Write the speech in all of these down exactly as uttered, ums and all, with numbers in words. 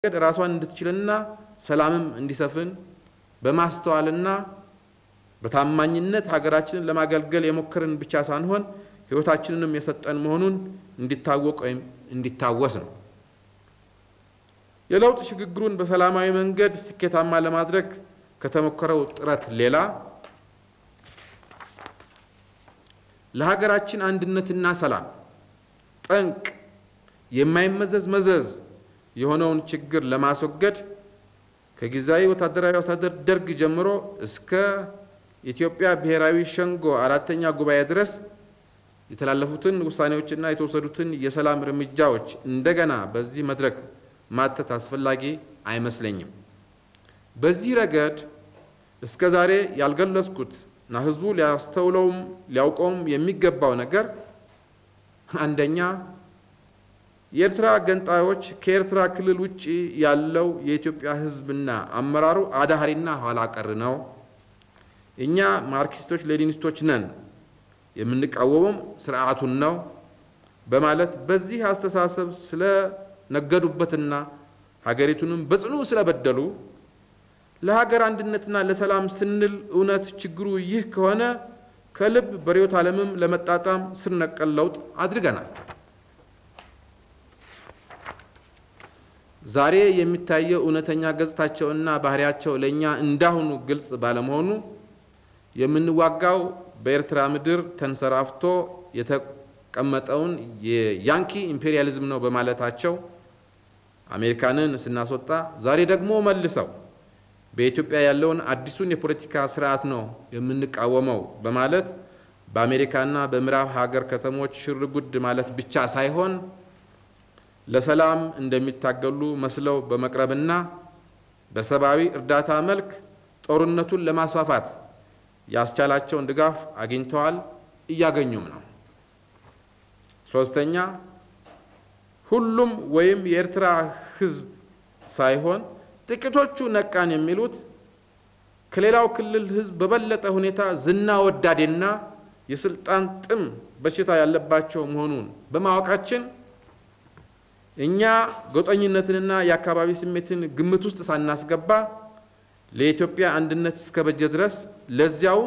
ራሷን እንድትችልና ሰላምም እንዲሰፍን በማስተዋልና በታማኝነት ሀገራችንን ለማገልገል የሞከርን ብቻ ሳንሆን ህይወታችንንም የሰጠን መሆኑን እንዲታወቅ ወይም እንዲታወስ ነው። የለውጥ ሽግግሩን በሰላማዊ መንገድ ስኬታማ ለማድረግ ከተሞከረው ጥረት ሌላ ለሀገራችን አንድነትና ሰላም ጠንቅ የማይመዘዝ መዘዝ የሆነውን ችግር ለማስወገድ ከጊዜያዊ ወታደራዊ አስተዳደር ደርግ ጀምሮ እስከ ኢትዮጵያ ብሔራዊ ሸንጎ አራተኛ ጉባኤ ድረስ የተላለፉትን ውሳኔዎችና የተወሰዱትን የሰላም እርምጃዎች እንደገና በዚህ መድረክ ማተት አስፈላጊ አይመስለኝም። በዚህ ረገድ እስከ ዛሬ ያልገለጽኩት እና ህዝቡ ሊያስተውለውም ሊያውቀውም የሚገባው ነገር አንደኛ የኤርትራ ገንጣዮች ከኤርትራ ክልል ውጪ ያለው የኢትዮጵያ ህዝብና አመራሩ አዳሃሪና ኋላ ቀር ነው። እኛ ማርክሲስቶች ሌኒኒስቶች ነን የምንቃወመው ስርዓቱን ነው በማለት በዚህ አስተሳሰብ ስለ ነገዱበትና ሀገሪቱንም በጽኑ ስለበደሉ ለሀገር አንድነትና ለሰላም ስንል እውነት ችግሩ ይህ ከሆነ ከልብ በሪዮት ዓለምም ለመጣጣም ስር ነቀል ለውጥ አድርገናል። ዛሬ የሚታየው እውነተኛ ገጽታቸውና ባህሪያቸው ለኛ እንዳሁኑ ግልጽ ባለመሆኑ የምንዋጋው በኤርትራ ምድር ተንሰራፍቶ የተቀመጠውን የያንኪ ኢምፔሪያሊዝም ነው በማለታቸው አሜሪካንን ስናስወጣ ዛሬ ደግሞ መልሰው በኢትዮጵያ ያለውን አዲሱን የፖለቲካ ስርዓት ነው የምንቃወመው በማለት በአሜሪካና በምዕራብ ሀገር ከተሞች ሽርጉድ ማለት ብቻ ሳይሆን ለሰላም እንደሚታገሉ መስለው በመቅረብና በሰብአዊ እርዳታ መልክ ጦርነቱን ለማስፋፋት ያስቻላቸውን ድጋፍ አግኝተዋል እያገኙም ነው። ሶስተኛ ሁሉም ወይም የኤርትራ ህዝብ ሳይሆን ጥቂቶቹ ነቃን የሚሉት ከሌላው ክልል ህዝብ በበለጠ ሁኔታ ዝና ወዳዴና የስልጣን ጥም በሽታ ያለባቸው መሆኑን በማወቃችን እኛ ጎጠኝነትንና የአካባቢ ስሜትን ግምት ውስጥ ሳናስገባ ለኢትዮጵያ አንድነት እስከበጀ ድረስ ለዚያው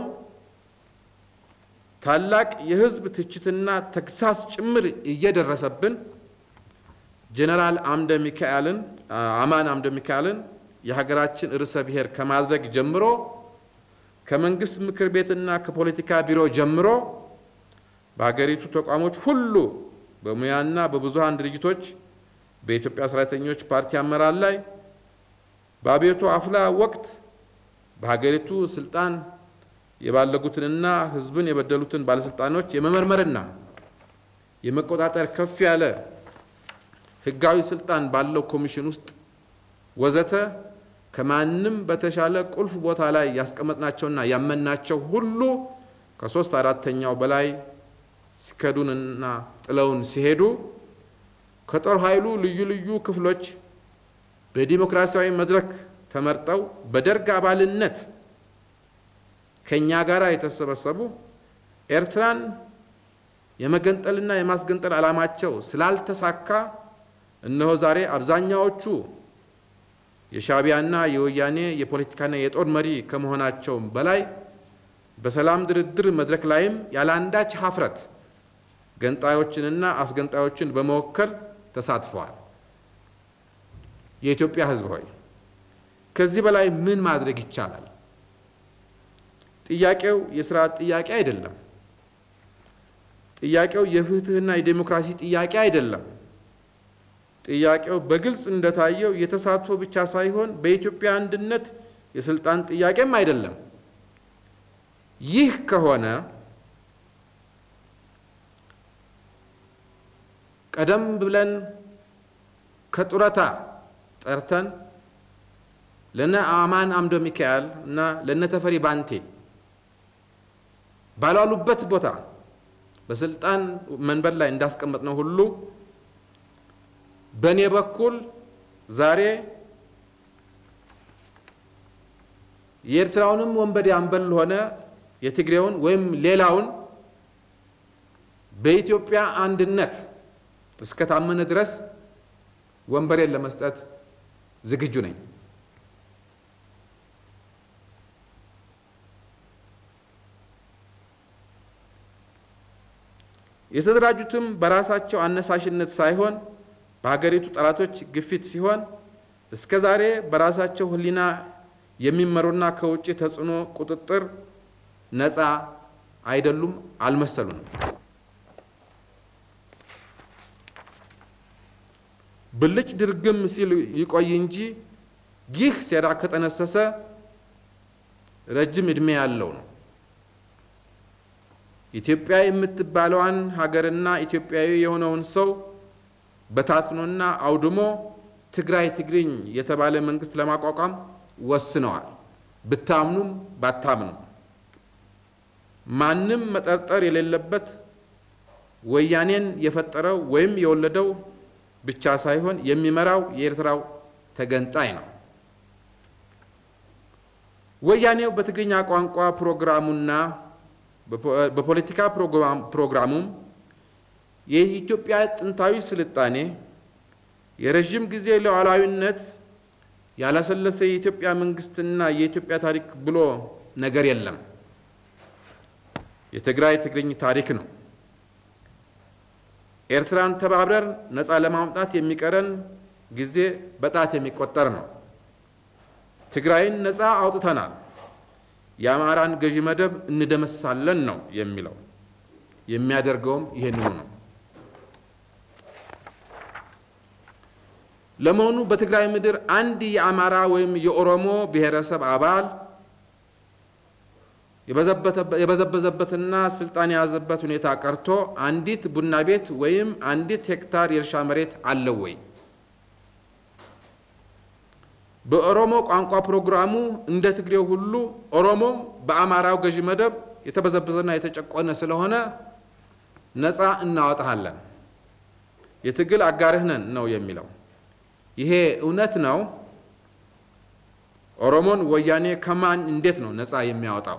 ታላቅ የህዝብ ትችትና ተክሳስ ጭምር እየደረሰብን ጀነራል አምደ ሚካኤልን አማን አምደ ሚካኤልን የሀገራችን ርዕሰ ብሔር ከማድረግ ጀምሮ ከመንግስት ምክር ቤትና ከፖለቲካ ቢሮ ጀምሮ በሀገሪቱ ተቋሞች ሁሉ በሙያና በብዙሃን ድርጅቶች በኢትዮጵያ ሰራተኞች ፓርቲ አመራር ላይ በአብዮቱ አፍላ ወቅት በሀገሪቱ ስልጣን የባለጉትንና ህዝብን የበደሉትን ባለስልጣኖች የመመርመርና የመቆጣጠር ከፍ ያለ ህጋዊ ስልጣን ባለው ኮሚሽን ውስጥ ወዘተ ከማንም በተሻለ ቁልፍ ቦታ ላይ ያስቀመጥናቸውና ያመናቸው ሁሉ ከሶስት አራተኛው በላይ ሲከዱንና ጥለውን ሲሄዱ ከጦር ኃይሉ ልዩ ልዩ ክፍሎች በዲሞክራሲያዊ መድረክ ተመርጠው በደርግ አባልነት ከኛ ጋር የተሰበሰቡ ኤርትራን የመገንጠልና የማስገንጠል ዓላማቸው ስላልተሳካ እነሆ ዛሬ አብዛኛዎቹ የሻቢያና የወያኔ የፖለቲካና የጦር መሪ ከመሆናቸው በላይ በሰላም ድርድር መድረክ ላይም ያላንዳች ሀፍረት ገንጣዮችንና አስገንጣዮችን በመወከል ተሳትፈዋል። የኢትዮጵያ ህዝብ ሆይ ከዚህ በላይ ምን ማድረግ ይቻላል? ጥያቄው የስርዓት ጥያቄ አይደለም። ጥያቄው የፍትህና የዲሞክራሲ ጥያቄ አይደለም። ጥያቄው በግልጽ እንደታየው የተሳትፎ ብቻ ሳይሆን በኢትዮጵያ አንድነት የስልጣን ጥያቄም አይደለም። ይህ ከሆነ ቀደም ብለን ከጡረታ ጠርተን ለነ አማን አምደ ሚካኤል እና ለነ ተፈሪ ባንቴ ባላሉበት ቦታ በስልጣን መንበር ላይ እንዳስቀመጥነው ሁሉ በኔ በኩል ዛሬ የኤርትራውንም ወንበዴ አንበል ሆነ የትግሬውን ወይም ሌላውን በኢትዮጵያ አንድነት እስከ ታመነ ድረስ ወንበሬን ለመስጠት ዝግጁ ነኝ። የተደራጁትም በራሳቸው አነሳሽነት ሳይሆን በሀገሪቱ ጠላቶች ግፊት ሲሆን እስከዛሬ በራሳቸው ህሊና የሚመሩና ከውጪ ተጽዕኖ ቁጥጥር ነፃ አይደሉም አልመሰሉም። ብልጭ ድርግም ሲል ይቆይ እንጂ ይህ ሴራ ከተነሰሰ ረጅም እድሜ ያለው ነው። ኢትዮጵያ የምትባለዋን ሀገርና ኢትዮጵያዊ የሆነውን ሰው በታትኖና አውድሞ ትግራይ ትግርኝ የተባለ መንግስት ለማቋቋም ወስነዋል። ብታምኑም ባታምኑም ማንም መጠርጠር የሌለበት ወያኔን የፈጠረው ወይም የወለደው ብቻ ሳይሆን የሚመራው የኤርትራው ተገንጣይ ነው። ወያኔው በትግርኛ ቋንቋ ፕሮግራሙና በፖለቲካ ፕሮግራሙም የኢትዮጵያ ጥንታዊ ስልጣኔ የረጅም ጊዜ ሉዓላዊነት ያላሰለሰ የኢትዮጵያ መንግስትና የኢትዮጵያ ታሪክ ብሎ ነገር የለም። የትግራይ ትግርኝ ታሪክ ነው። ኤርትራን ተባብረን ነፃ ለማውጣት የሚቀረን ጊዜ በጣት የሚቆጠር ነው። ትግራይን ነፃ አውጥተናል፣ የአማራን ገዢ መደብ እንደመሳለን ነው የሚለው። የሚያደርገውም ይሄንኑ ነው። ለመሆኑ በትግራይ ምድር አንድ የአማራ ወይም የኦሮሞ ብሔረሰብ አባል የበዘበዘበትና ስልጣን የያዘበት ሁኔታ ቀርቶ አንዲት ቡና ቤት ወይም አንዲት ሄክታር የእርሻ መሬት አለው ወይ? በኦሮሞ ቋንቋ ፕሮግራሙ እንደ ትግሬው ሁሉ ኦሮሞም በአማራው ገዢ መደብ የተበዘበዘና የተጨቆነ ስለሆነ ነፃ እናወጣለን፣ የትግል አጋርህ ነን ነው የሚለው። ይሄ እውነት ነው? ኦሮሞን ወያኔ ከማን እንዴት ነው ነፃ የሚያወጣው?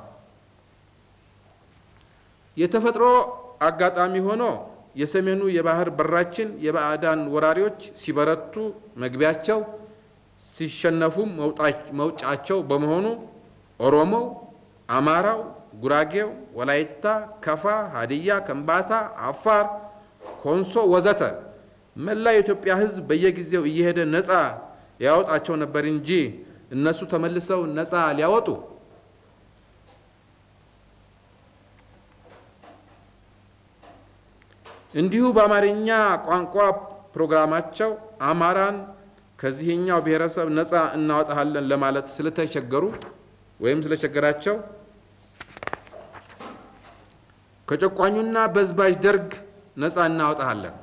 የተፈጥሮ አጋጣሚ ሆኖ የሰሜኑ የባህር በራችን የባዕዳን ወራሪዎች ሲበረቱ መግቢያቸው ሲሸነፉም መውጫቸው በመሆኑ ኦሮሞው፣ አማራው፣ ጉራጌው፣ ወላይታ፣ ከፋ፣ ሀዲያ፣ ከምባታ፣ አፋር፣ ኮንሶ ወዘተ መላ የኢትዮጵያ ሕዝብ በየጊዜው እየሄደ ነፃ ያወጣቸው ነበር እንጂ እነሱ ተመልሰው ነፃ ሊያወጡ እንዲሁ በአማርኛ ቋንቋ ፕሮግራማቸው አማራን ከዚህኛው ብሔረሰብ ነፃ እናወጣለን ለማለት ስለተቸገሩ ወይም ስለቸገራቸው ከጨቋኙና በዝባዥ ደርግ ነፃ እናወጣለን፣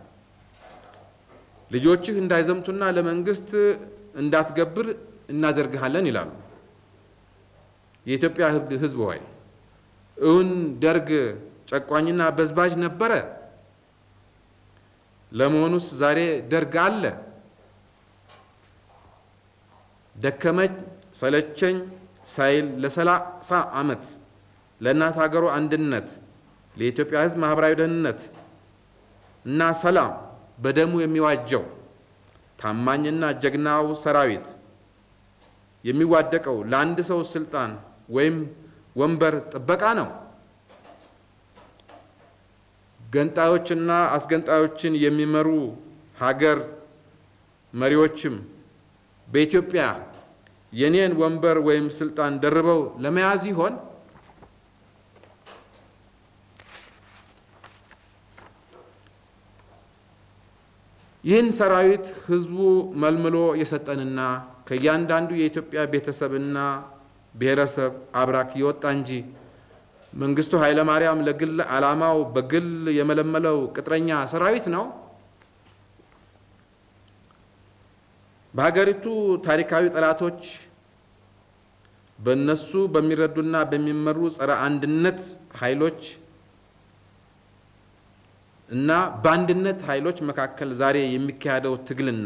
ልጆችህ እንዳይዘምቱና ለመንግስት እንዳትገብር እናደርግሃለን ይላሉ። የኢትዮጵያ ሕዝብ ሆይ እውን ደርግ ጨቋኝና በዝባዥ ነበረ? ለመሆኑስ ዛሬ ደርግ አለ? ደከመኝ ሰለቸኝ ሳይል ለሰላሳ ዓመት ለእናት ሀገሩ አንድነት ለኢትዮጵያ ሕዝብ ማህበራዊ ደህንነት እና ሰላም በደሙ የሚዋጀው ታማኝና ጀግናው ሰራዊት የሚዋደቀው ለአንድ ሰው ስልጣን ወይም ወንበር ጥበቃ ነው? ገንጣዮችና አስገንጣዮችን የሚመሩ ሀገር መሪዎችም በኢትዮጵያ የኔን ወንበር ወይም ስልጣን ደርበው ለመያዝ ይሆን? ይህን ሰራዊት ህዝቡ መልምሎ የሰጠንና ከእያንዳንዱ የኢትዮጵያ ቤተሰብና ብሔረሰብ አብራክ ይወጣ እንጂ መንግስቱ ኃይለ ማርያም ለግል ዓላማው በግል የመለመለው ቅጥረኛ ሰራዊት ነው? በሀገሪቱ ታሪካዊ ጠላቶች በእነሱ በሚረዱና በሚመሩ ጸረ አንድነት ኃይሎች እና በአንድነት ኃይሎች መካከል ዛሬ የሚካሄደው ትግልና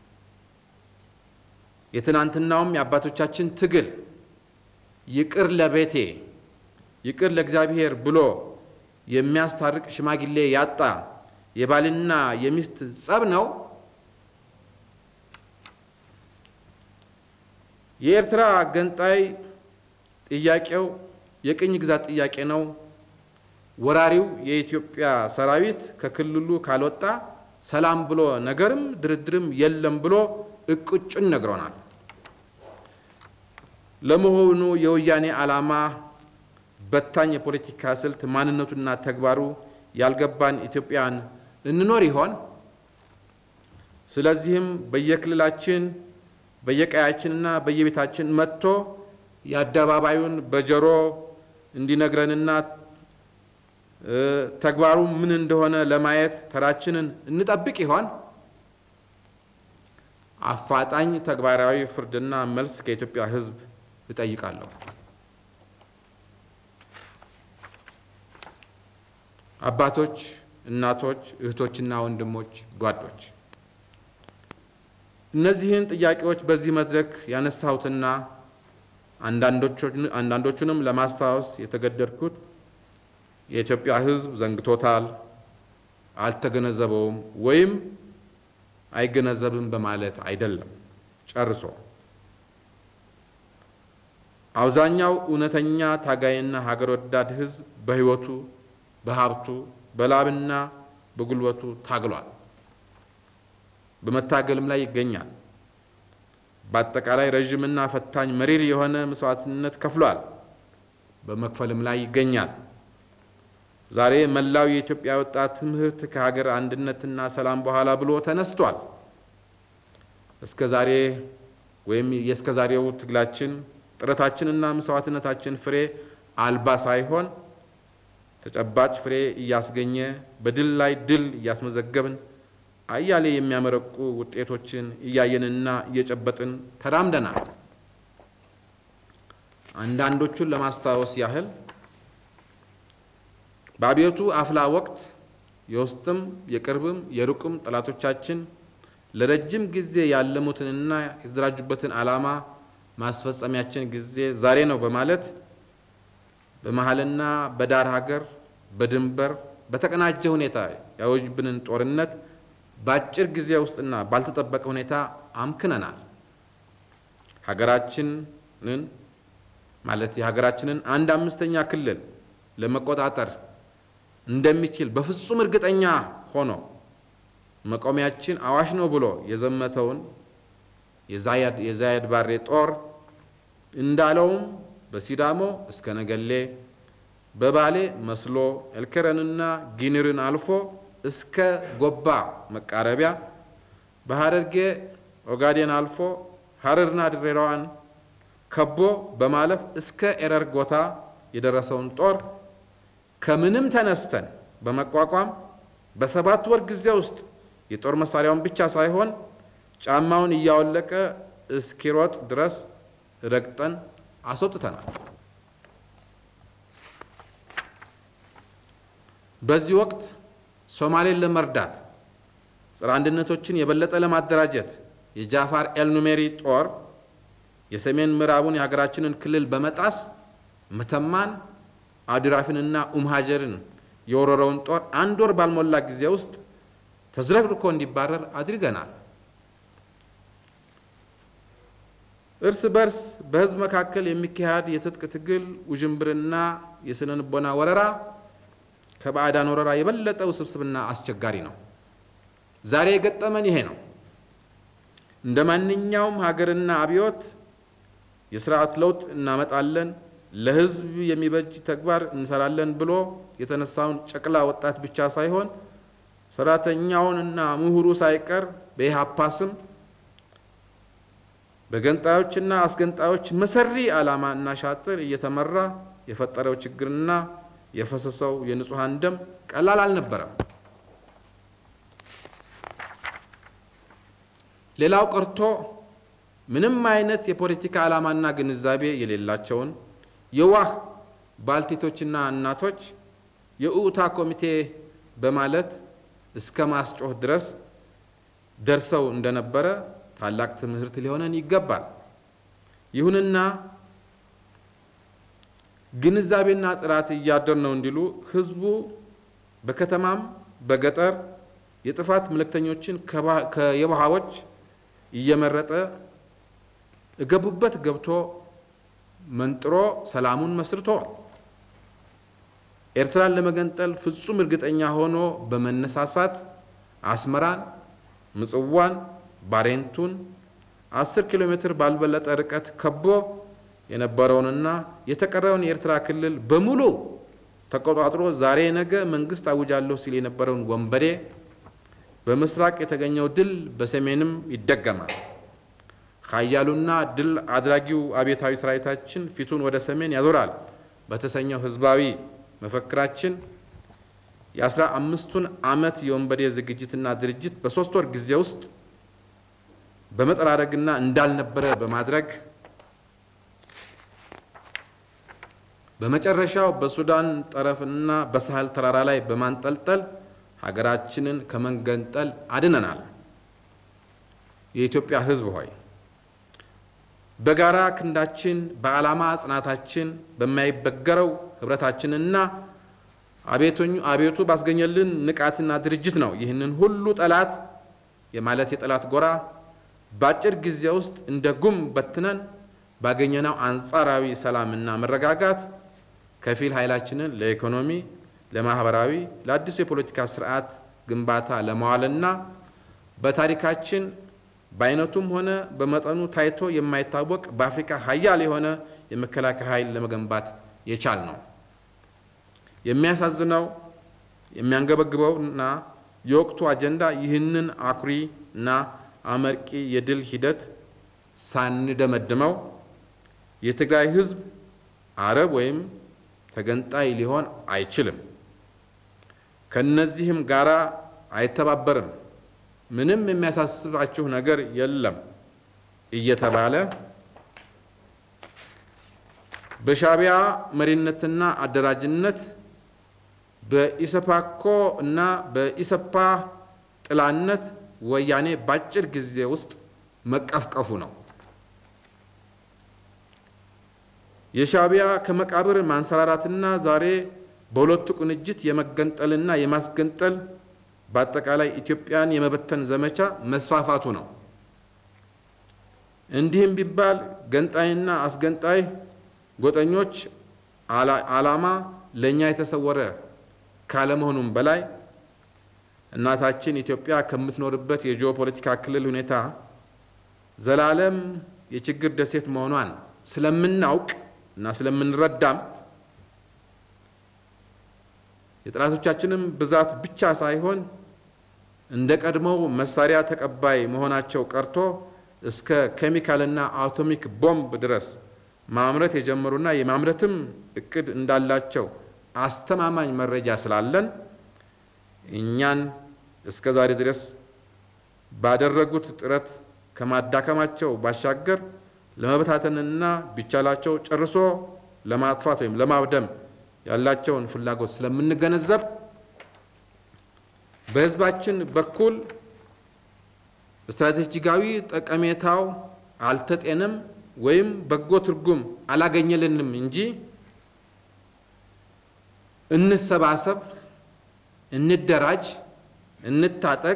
የትናንትናውም የአባቶቻችን ትግል ይቅር ለቤቴ ይቅር ለእግዚአብሔር ብሎ የሚያስታርቅ ሽማግሌ ያጣ የባልና የሚስት ጸብ ነው? የኤርትራ ገንጣይ ጥያቄው የቅኝ ግዛት ጥያቄ ነው። ወራሪው የኢትዮጵያ ሰራዊት ከክልሉ ካልወጣ ሰላም ብሎ ነገርም ድርድርም የለም ብሎ እቅጩን ነግሮናል። ለመሆኑ የወያኔ ዓላማ በታኝ የፖለቲካ ስልት ማንነቱና ተግባሩ ያልገባን ኢትዮጵያን እንኖር ይሆን? ስለዚህም በየክልላችን በየቀያችንና በየቤታችን መጥቶ የአደባባዩን በጀሮ እንዲነግረንና ተግባሩ ምን እንደሆነ ለማየት ተራችንን እንጠብቅ ይሆን? አፋጣኝ ተግባራዊ ፍርድና መልስ ከኢትዮጵያ ሕዝብ እጠይቃለሁ። አባቶች፣ እናቶች፣ እህቶችና ወንድሞች፣ ጓዶች እነዚህን ጥያቄዎች በዚህ መድረክ ያነሳሁትና አንዳንዶቹንም ለማስታወስ የተገደድኩት የኢትዮጵያ ሕዝብ ዘንግቶታል፣ አልተገነዘበውም ወይም አይገነዘብም በማለት አይደለም። ጨርሶ አብዛኛው እውነተኛ ታጋይና ሀገር ወዳድ ሕዝብ በህይወቱ፣ በሀብቱ፣ በላብና በጉልበቱ ታግሏል። በመታገልም ላይ ይገኛል። በአጠቃላይ ረጅምና ፈታኝ መሪር የሆነ መስዋዕትነት ከፍሏል። በመክፈልም ላይ ይገኛል። ዛሬ መላው የኢትዮጵያ ወጣት ትምህርት ከሀገር አንድነትና ሰላም በኋላ ብሎ ተነስቷል። እስከ ዛሬ ወይም የእስከ ዛሬው ትግላችን ጥረታችንና መስዋዕትነታችን ፍሬ አልባ ሳይሆን ተጨባጭ ፍሬ እያስገኘ በድል ላይ ድል እያስመዘገብን አያሌ የሚያመረቁ ውጤቶችን እያየንና እየጨበጥን ተራምደናል። አንዳንዶቹን ለማስታወስ ያህል በአብዮቱ አፍላ ወቅት የውስጥም የቅርብም የሩቅም ጠላቶቻችን ለረጅም ጊዜ ያለሙትንና የተደራጁበትን ዓላማ ማስፈጸሚያችን ጊዜ ዛሬ ነው በማለት በመሃልና በዳር ሀገር በድንበር በተቀናጀ ሁኔታ ያወጁብንን ጦርነት በአጭር ጊዜ ውስጥና ባልተጠበቀ ሁኔታ አምክነናል። ሀገራችንን ማለት የሀገራችንን አንድ አምስተኛ ክልል ለመቆጣጠር እንደሚችል በፍጹም እርግጠኛ ሆኖ መቆሚያችን አዋሽ ነው ብሎ የዘመተውን የዛያድ የዛያድ ባሬ ጦር እንዳለውም በሲዳሞ እስከ ነገሌ በባሌ መስሎ ኤልከረንና ጊኒርን አልፎ እስከ ጎባ መቃረቢያ በሐረርጌ ኦጋዴን አልፎ ሐረርና ድሬዳዋን ከቦ በማለፍ እስከ ኤረር ጎታ የደረሰውን ጦር ከምንም ተነስተን በመቋቋም በሰባት ወር ጊዜ ውስጥ የጦር መሳሪያውን ብቻ ሳይሆን ጫማውን እያወለቀ እስኪሮጥ ድረስ ረግጠን አስወጥተናል። በዚህ ወቅት ሶማሌን ለመርዳት ጸረ አንድነቶችን የበለጠ ለማደራጀት የጃፋር ኤልኑሜሪ ጦር የሰሜን ምዕራቡን የሀገራችንን ክልል በመጣስ መተማን አድራፊንና ኡምሃጀርን የወረረውን ጦር አንድ ወር ባልሞላ ጊዜ ውስጥ ተዝረክርኮ እንዲባረር አድርገናል። እርስ በርስ በህዝብ መካከል የሚካሄድ የትጥቅ ትግል ውዥንብርና የስነ ልቦና ወረራ ከባዕዳን ወረራ የበለጠ ውስብስብና አስቸጋሪ ነው። ዛሬ የገጠመን ይሄ ነው። እንደማንኛውም ሀገርና አብዮት የሥርዓት ለውጥ እናመጣለን፣ ለህዝብ የሚበጅ ተግባር እንሰራለን ብሎ የተነሳውን ጨቅላ ወጣት ብቻ ሳይሆን ሰራተኛውንና ምሁሩ ሳይቀር በኢህአፓ ስም በገንጣዮችና አስገንጣዮች መሰሪ ዓላማና ሻጥር እየተመራ የፈጠረው ችግርና የፈሰሰው የንጹሃን ደም ቀላል አልነበረም። ሌላው ቀርቶ ምንም አይነት የፖለቲካ ዓላማና ግንዛቤ የሌላቸውን የዋህ ባልቴቶችና እናቶች የኡታ ኮሚቴ በማለት እስከ ማስጮህ ድረስ ደርሰው እንደነበረ ታላቅ ትምህርት ሊሆነን ይገባል። ይሁንና ግንዛቤና ጥራት እያደር ነው እንዲሉ ህዝቡ በከተማም በገጠር የጥፋት ምልክተኞችን ከየባሃዎች እየመረጠ እገቡበት ገብቶ መንጥሮ ሰላሙን መስርቷል። ኤርትራን ለመገንጠል ፍጹም እርግጠኛ ሆኖ በመነሳሳት አስመራን፣ ምጽዋን፣ ባሬንቱን አስር ኪሎ ሜትር ባልበለጠ ርቀት ከቦ የነበረውንና የተቀረውን የኤርትራ ክልል በሙሉ ተቆጣጥሮ ዛሬ ነገ መንግስት አውጃለሁ ሲል የነበረውን ወንበዴ በምስራቅ የተገኘው ድል በሰሜንም ይደገማል። ኃያሉና ድል አድራጊው አብዮታዊ ሰራዊታችን ፊቱን ወደ ሰሜን ያዞራል በተሰኘው ህዝባዊ መፈክራችን የአስራ አምስቱን ዓመት የወንበዴ ዝግጅትና ድርጅት በሶስት ወር ጊዜ ውስጥ በመጠራረግና እንዳልነበረ በማድረግ በመጨረሻው በሱዳን ጠረፍና በሳህል ተራራ ላይ በማንጠልጠል ሀገራችንን ከመንገንጠል አድነናል። የኢትዮጵያ ህዝብ ሆይ በጋራ ክንዳችን በዓላማ ጽናታችን በማይበገረው ህብረታችንና አቤቱኝ አቤቱ ባስገኘልን ንቃትና ድርጅት ነው ይህንን ሁሉ ጠላት የማለት የጠላት ጎራ ባጭር ጊዜ ውስጥ እንደ ጉም በትነን ባገኘናው አንጻራዊ ሰላምና መረጋጋት ከፊል ኃይላችንን ለኢኮኖሚ፣ ለማህበራዊ፣ ለአዲሱ የፖለቲካ ስርዓት ግንባታ ለማዋልና በታሪካችን በአይነቱም ሆነ በመጠኑ ታይቶ የማይታወቅ በአፍሪካ ኃያል የሆነ የመከላከያ ኃይል ለመገንባት የቻል ነው። የሚያሳዝነው የሚያንገበግበውና የወቅቱ አጀንዳ ይህንን አኩሪና አመርቂ የድል ሂደት ሳንደመድመው የትግራይ ህዝብ አረብ ወይም ተገንጣይ ሊሆን አይችልም፣ ከነዚህም ጋራ አይተባበርም፣ ምንም የሚያሳስባችሁ ነገር የለም እየተባለ በሻቢያ መሪነትና አደራጅነት በኢሰፓኮ እና በኢሰፓ ጥላነት ወያኔ ባጭር ጊዜ ውስጥ መቀፍቀፉ ነው። የሻቢያ ከመቃብር ማንሰራራትና ዛሬ በሁለቱ ቅንጅት የመገንጠልና የማስገንጠል በአጠቃላይ ኢትዮጵያን የመበተን ዘመቻ መስፋፋቱ ነው። እንዲህም ቢባል ገንጣይና አስገንጣይ ጎጠኞች ዓላማ ለኛ የተሰወረ ካለመሆኑም በላይ እናታችን ኢትዮጵያ ከምትኖርበት የጂኦፖለቲካ ክልል ሁኔታ ዘላለም የችግር ደሴት መሆኗን ስለምናውቅ እና ስለምንረዳም የጥላቶቻችንም ብዛት ብቻ ሳይሆን እንደ ቀድሞው መሳሪያ ተቀባይ መሆናቸው ቀርቶ እስከ ኬሚካልና አቶሚክ ቦምብ ድረስ ማምረት የጀመሩና የማምረትም እቅድ እንዳላቸው አስተማማኝ መረጃ ስላለን እኛን እስከ ዛሬ ድረስ ባደረጉት ጥረት ከማዳከማቸው ባሻገር ለመበታተንና ቢቻላቸው ጨርሶ ለማጥፋት ወይም ለማውደም ያላቸውን ፍላጎት ስለምንገነዘብ በህዝባችን በኩል ስትራቴጂካዊ ጠቀሜታው አልተጤነም ወይም በጎ ትርጉም አላገኘልንም እንጂ እንሰባሰብ፣ እንደራጅ፣ እንታጠቅ፣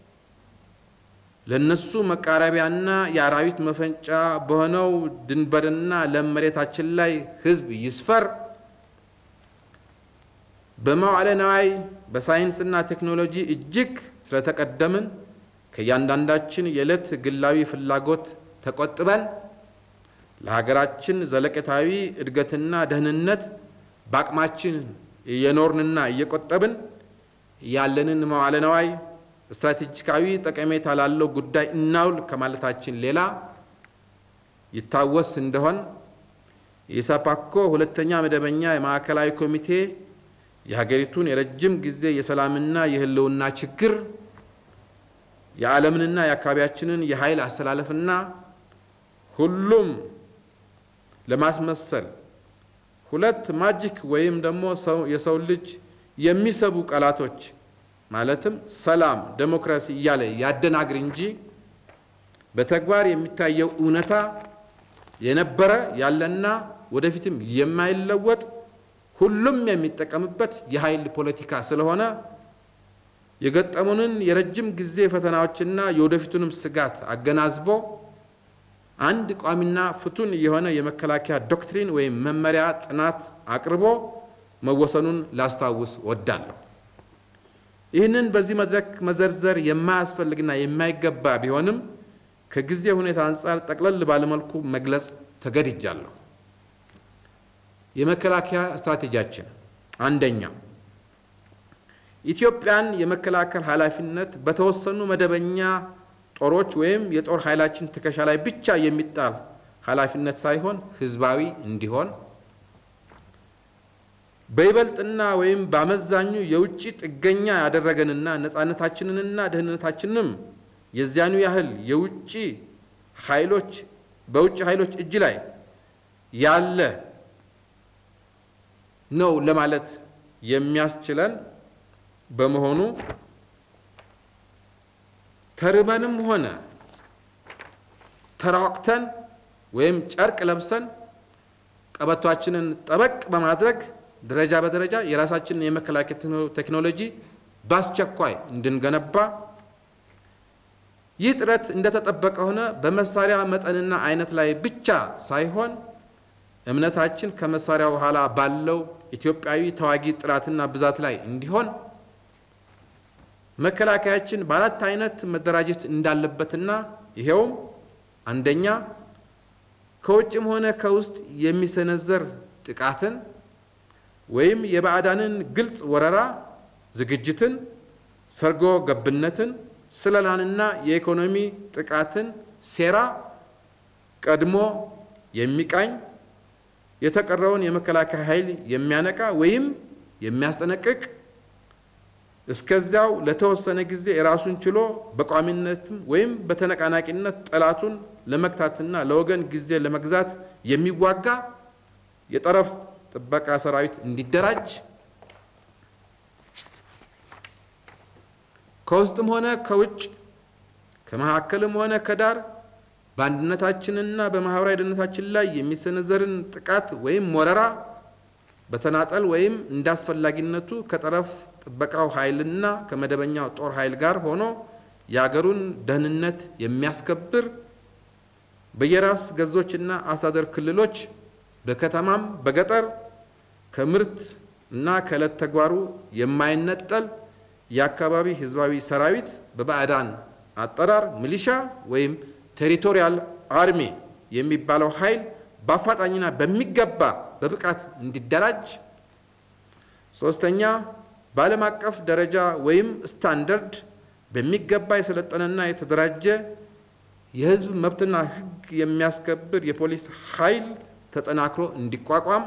ለነሱ መቃረቢያና የአራዊት መፈንጫ በሆነው ድንበርና ለመሬታችን ላይ ህዝብ ይስፈር፣ በመዋዕለ ንዋይ በሳይንስና ቴክኖሎጂ እጅግ ስለተቀደምን ከያንዳንዳችን የዕለት ግላዊ ፍላጎት ተቆጥበን ለሀገራችን ዘለቀታዊ እድገትና ደህንነት በአቅማችን የኖርንና እየቆጠብን ያለንን መዋዕለ ንዋይ ስትራቴጂካዊ ጠቀሜታ ላለው ጉዳይ እናውል ከማለታችን ሌላ ይታወስ እንደሆን የኢሰፓኮ ሁለተኛ መደበኛ የማዕከላዊ ኮሚቴ የሀገሪቱን የረጅም ጊዜ የሰላምና የህልውና ችግር የዓለምንና የአካባቢያችንን የኃይል አስተላለፍና ሁሉም ለማስመሰል ሁለት ማጂክ ወይም ደግሞ የሰው ልጅ የሚሰቡ ቃላቶች ማለትም ሰላም፣ ዲሞክራሲ እያለ ያደናግር እንጂ በተግባር የሚታየው እውነታ የነበረ ያለና ወደፊትም የማይለወጥ ሁሉም የሚጠቀምበት የኃይል ፖለቲካ ስለሆነ የገጠሙንን የረጅም ጊዜ ፈተናዎችና የወደፊቱንም ስጋት አገናዝቦ አንድ ቋሚና ፍቱን የሆነ የመከላከያ ዶክትሪን ወይም መመሪያ ጥናት አቅርቦ መወሰኑን ላስታውስ ወዳለሁ። ይህንን በዚህ መድረክ መዘርዘር የማያስፈልግና የማይገባ ቢሆንም ከጊዜ ሁኔታ አንፃር ጠቅለል ባለመልኩ መግለጽ ተገድጃለሁ። የመከላከያ ስትራቴጂያችን አንደኛ ኢትዮጵያን የመከላከል ኃላፊነት በተወሰኑ መደበኛ ጦሮች ወይም የጦር ኃይላችን ትከሻ ላይ ብቻ የሚጣል ኃላፊነት ሳይሆን ህዝባዊ እንዲሆን በይበልጥና ወይም በአመዛኙ የውጭ ጥገኛ ያደረገንና ነፃነታችንንና ደህንነታችንንም የዚያኑ ያህል የውጭ ኃይሎች በውጭ ኃይሎች እጅ ላይ ያለ ነው ለማለት የሚያስችለን በመሆኑ ተርበንም ሆነ ተራቅተን ወይም ጨርቅ ለብሰን ቀበቷችንን ጠበቅ በማድረግ ደረጃ በደረጃ የራሳችንን የመከላከያ ቴክኖሎጂ ባስቸኳይ እንድንገነባ ይህ ጥረት እንደተጠበቀ ሆነ በመሳሪያ መጠንና አይነት ላይ ብቻ ሳይሆን እምነታችን ከመሳሪያው ኋላ ባለው ኢትዮጵያዊ ተዋጊ ጥራትና ብዛት ላይ እንዲሆን መከላከያችን በአራት አይነት መደራጀት እንዳለበትና ይሄውም አንደኛ ከውጭም ሆነ ከውስጥ የሚሰነዘር ጥቃትን ወይም የባዕዳንን ግልጽ ወረራ ዝግጅትን ሰርጎ ገብነትን ስለላንና የኢኮኖሚ ጥቃትን ሴራ ቀድሞ የሚቃኝ የተቀረውን የመከላከያ ኃይል የሚያነቃ ወይም የሚያስጠነቅቅ እስከዚያው ለተወሰነ ጊዜ ራሱን ችሎ በቋሚነትም ወይም በተነቃናቂነት ጠላቱን ለመክታትና ለወገን ጊዜ ለመግዛት የሚዋጋ የጠረፍ ጥበቃ ሰራዊት እንዲደራጅ ከውስጥም ሆነ ከውጭ ከመሐከልም ሆነ ከዳር በአንድነታችንና በማህበራዊ ደህንነታችን ላይ የሚሰነዘርን ጥቃት ወይም ወረራ በተናጠል ወይም እንዳስፈላጊነቱ ከጠረፍ ጥበቃው ኃይልና ከመደበኛው ጦር ኃይል ጋር ሆኖ ያገሩን ደህንነት የሚያስከብር በየራስ ገዞችና አስተዳደር ክልሎች በከተማም በገጠር ከምርት እና ከዕለት ተግባሩ የማይነጠል የአካባቢ ህዝባዊ ሰራዊት በባዕዳን አጠራር ሚሊሻ ወይም ቴሪቶሪያል አርሚ የሚባለው ኃይል በአፋጣኝና በሚገባ በብቃት እንዲደራጅ ሶስተኛ በዓለም አቀፍ ደረጃ ወይም ስታንዳርድ በሚገባ የሰለጠነና የተደራጀ የህዝብ መብትና ህግ የሚያስከብር የፖሊስ ኃይል ተጠናክሮ እንዲቋቋም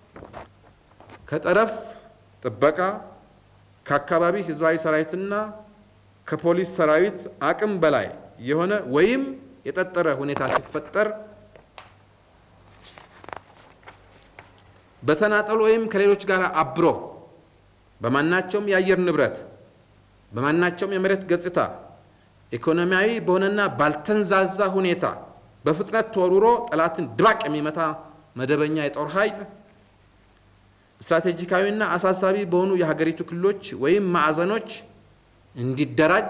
ከጠረፍ ጥበቃ ከአካባቢ ህዝባዊ ሰራዊትና ከፖሊስ ሰራዊት አቅም በላይ የሆነ ወይም የጠጠረ ሁኔታ ሲፈጠር በተናጠል ወይም ከሌሎች ጋር አብሮ በማናቸውም የአየር ንብረት በማናቸውም የመሬት ገጽታ ኢኮኖሚያዊ በሆነና ባልተንዛዛ ሁኔታ በፍጥነት ተወርውሮ ጠላትን ድባቅ የሚመታ መደበኛ የጦር ኃይል ስትራቴጂካዊና አሳሳቢ በሆኑ የሀገሪቱ ክልሎች ወይም ማዕዘኖች እንዲደራጅ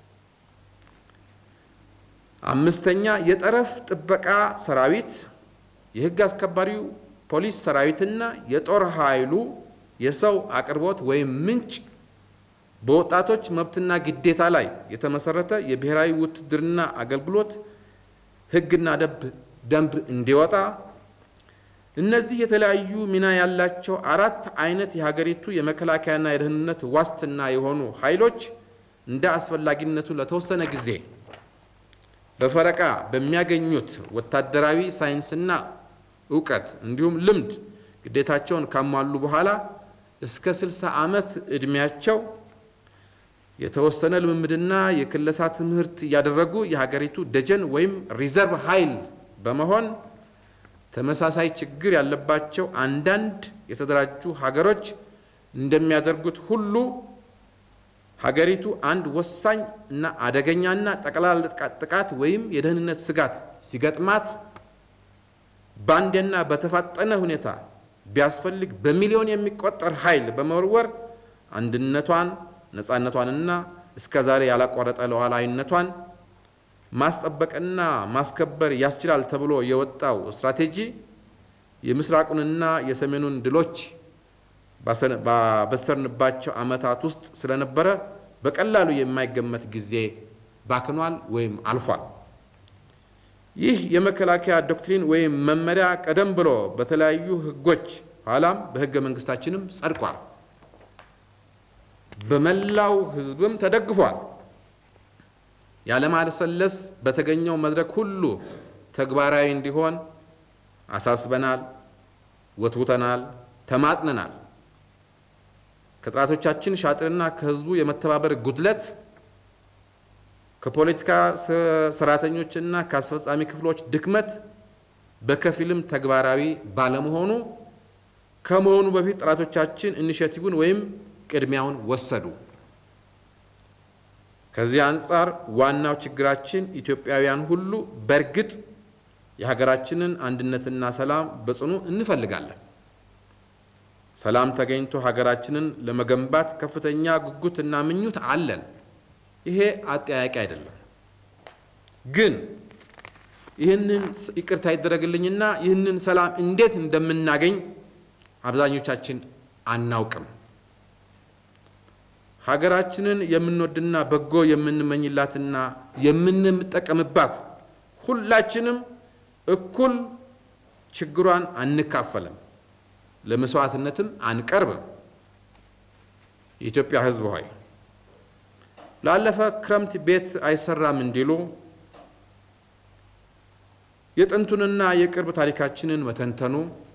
አምስተኛ የጠረፍ ጥበቃ ሰራዊት የህግ አስከባሪው ፖሊስ ሰራዊትና የጦር ኃይሉ የሰው አቅርቦት ወይም ምንጭ በወጣቶች መብትና ግዴታ ላይ የተመሰረተ የብሔራዊ ውትድርና አገልግሎት ህግና ደንብ እንዲወጣ እነዚህ የተለያዩ ሚና ያላቸው አራት አይነት የሀገሪቱ የመከላከያና የደህንነት ዋስትና የሆኑ ኃይሎች እንደ አስፈላጊነቱ ለተወሰነ ጊዜ በፈረቃ በሚያገኙት ወታደራዊ ሳይንስና ዕውቀት እንዲሁም ልምድ ግዴታቸውን ካሟሉ በኋላ እስከ ስልሳ ዓመት እድሜያቸው የተወሰነ ልምምድና የክለሳ ትምህርት ያደረጉ የሀገሪቱ ደጀን ወይም ሪዘርቭ ኃይል በመሆን ተመሳሳይ ችግር ያለባቸው አንዳንድ የተደራጁ ሀገሮች እንደሚያደርጉት ሁሉ ሀገሪቱ አንድ ወሳኝ እና አደገኛና ጠቅላላ ጥቃት ወይም የደህንነት ስጋት ሲገጥማት ባንዴና በተፋጠነ ሁኔታ ቢያስፈልግ በሚሊዮን የሚቆጠር ኃይል በመወርወር አንድነቷን ነፃነቷንና እስከዛሬ ያላቋረጠ ሉዓላዊነቷን ማስጠበቅና ማስከበር ያስችላል ተብሎ የወጣው ስትራቴጂ የምስራቁንና የሰሜኑን ድሎች ባበሰርንባቸው ዓመታት ውስጥ ስለነበረ በቀላሉ የማይገመት ጊዜ ባክኗል ወይም አልፏል። ይህ የመከላከያ ዶክትሪን ወይም መመሪያ ቀደም ብሎ በተለያዩ ህጎች ኋላም በህገ መንግስታችንም ጸድቋል። በመላው ህዝብም ተደግፏል። ያለማለሰለስ በተገኘው መድረክ ሁሉ ተግባራዊ እንዲሆን አሳስበናል፣ ወትውተናል፣ ተማጥነናል። ከጥራቶቻችን ሻጥርና ከህዝቡ የመተባበር ጉድለት ከፖለቲካ ሰራተኞችና ከአስፈጻሚ ክፍሎች ድክመት በከፊልም ተግባራዊ ባለመሆኑ ከመሆኑ በፊት ጥራቶቻችን ኢኒሼቲቭን ወይም ቅድሚያውን ወሰዱ። ከዚህ አንፃር ዋናው ችግራችን ኢትዮጵያውያን ሁሉ በርግጥ የሀገራችንን አንድነትና ሰላም በጽኑ እንፈልጋለን። ሰላም ተገኝቶ ሀገራችንን ለመገንባት ከፍተኛ ጉጉትና ምኞት አለን። ይሄ አጠያያቂ አይደለም። ግን ይህንን ይቅርታ ይደረግልኝና ይህንን ሰላም እንዴት እንደምናገኝ አብዛኞቻችን አናውቅም። ሀገራችንን የምንወድና በጎ የምንመኝላትና የምንጠቀምባት ሁላችንም እኩል ችግሯን አንካፈልም፣ ለመስዋዕትነትም አንቀርብም። የኢትዮጵያ ሕዝብ ሆይ ላለፈ ክረምት ቤት አይሰራም እንዲሉ የጥንቱንና የቅርብ ታሪካችንን መተንተኑ፣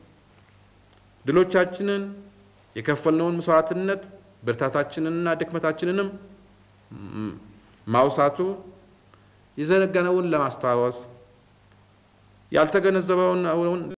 ድሎቻችንን፣ የከፈልነውን መስዋዕትነት፣ ብርታታችንንና ድክመታችንንም ማውሳቱ፣ የዘነጋነውን ለማስታወስ፣ ያልተገነዘበውን